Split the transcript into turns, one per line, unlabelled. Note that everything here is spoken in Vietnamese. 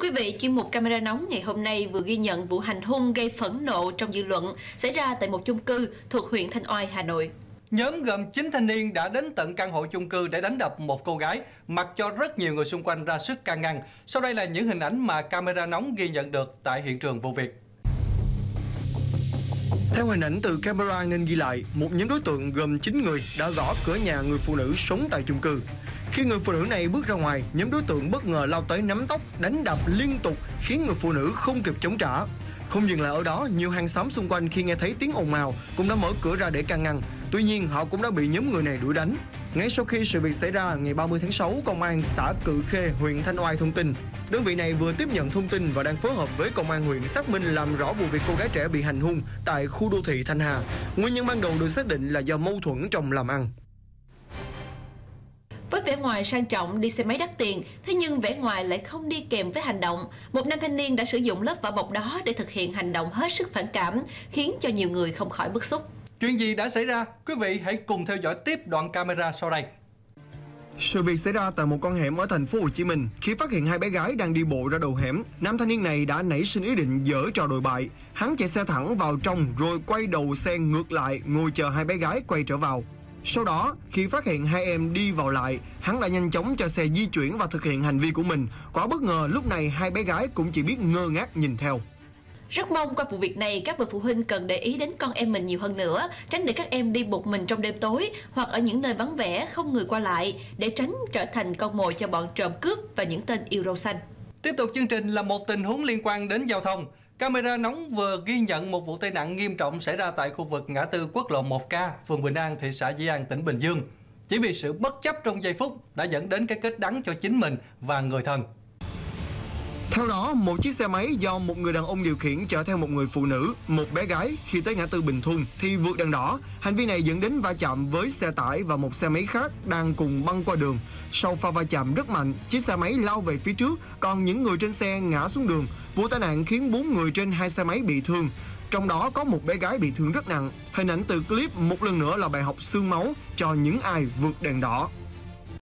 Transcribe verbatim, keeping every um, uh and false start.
quý vị, chuyên mục Camera Nóng ngày hôm nay vừa ghi nhận vụ hành hung gây phẫn nộ trong dư luận xảy ra tại một chung cư thuộc huyện Thanh Oai, Hà Nội.
Nhóm gồm chín thanh niên đã đến tận căn hộ chung cư để đánh đập một cô gái, mặc cho rất nhiều người xung quanh ra sức can ngăn. Sau đây là những hình ảnh mà Camera Nóng ghi nhận được tại hiện trường vụ việc.
Theo hình ảnh từ camera an ninh ghi lại, một nhóm đối tượng gồm chín người đã gõ cửa nhà người phụ nữ sống tại chung cư. Khi người phụ nữ này bước ra ngoài, nhóm đối tượng bất ngờ lao tới nắm tóc, đánh đập liên tục khiến người phụ nữ không kịp chống trả. Không dừng lại ở đó, nhiều hàng xóm xung quanh khi nghe thấy tiếng ồn ào cũng đã mở cửa ra để can ngăn. Tuy nhiên, họ cũng đã bị nhóm người này đuổi đánh. Ngay sau khi sự việc xảy ra, ngày ba mươi tháng sáu, Công an xã Cự Khê, huyện Thanh Oai thông tin đơn vị này vừa tiếp nhận thông tin và đang phối hợp với công an huyện xác minh làm rõ vụ việc cô gái trẻ bị hành hung tại khu đô thị Thanh Hà. Nguyên nhân ban đầu được xác định là do mâu thuẫn trong làm ăn.
Với vẻ ngoài sang trọng, đi xe máy đắt tiền, thế nhưng vẻ ngoài lại không đi kèm với hành động. Một nam thanh niên đã sử dụng lớp vỏ bọc đó để thực hiện hành động hết sức phản cảm, khiến cho nhiều người không khỏi bức xúc.
Chuyện gì đã xảy ra? Quý vị hãy cùng theo dõi tiếp đoạn camera sau đây.
Sự việc xảy ra tại một con hẻm ở thành phố Hồ Chí Minh. Khi phát hiện hai bé gái đang đi bộ ra đầu hẻm, nam thanh niên này đã nảy sinh ý định giở trò đồi bại. Hắn chạy xe thẳng vào trong rồi quay đầu xe ngược lại, ngồi chờ hai bé gái quay trở vào. Sau đó, khi phát hiện hai em đi vào lại, hắn đã nhanh chóng cho xe di chuyển và thực hiện hành vi của mình. Quá bất ngờ, lúc này hai bé gái cũng chỉ biết ngơ ngác nhìn theo.
Rất mong qua vụ việc này, các bậc phụ huynh cần để ý đến con em mình nhiều hơn nữa, tránh để các em đi một mình trong đêm tối hoặc ở những nơi vắng vẻ, không người qua lại, để tránh trở thành con mồi cho bọn trộm cướp và những tên yêu râu xanh.
Tiếp tục chương trình là một tình huống liên quan đến giao thông. Camera Nóng vừa ghi nhận một vụ tai nạn nghiêm trọng xảy ra tại khu vực ngã tư quốc lộ một K, phường Bình An, thị xã Dĩ An, tỉnh Bình Dương. Chỉ vì sự bất chấp trong giây phút đã dẫn đến cái kết đắng cho chính mình và người thân.
Theo đó, một chiếc xe máy do một người đàn ông điều khiển chở theo một người phụ nữ, một bé gái khi tới ngã tư Bình Thuận thì vượt đèn đỏ. Hành vi này dẫn đến va chạm với xe tải và một xe máy khác đang cùng băng qua đường. Sau pha va chạm rất mạnh, chiếc xe máy lao về phía trước, còn những người trên xe ngã xuống đường. Vụ tai nạn khiến bốn người trên hai xe máy bị thương, trong đó có một bé gái bị thương rất nặng. Hình ảnh từ clip một lần nữa là bài học xương máu cho những ai vượt đèn đỏ.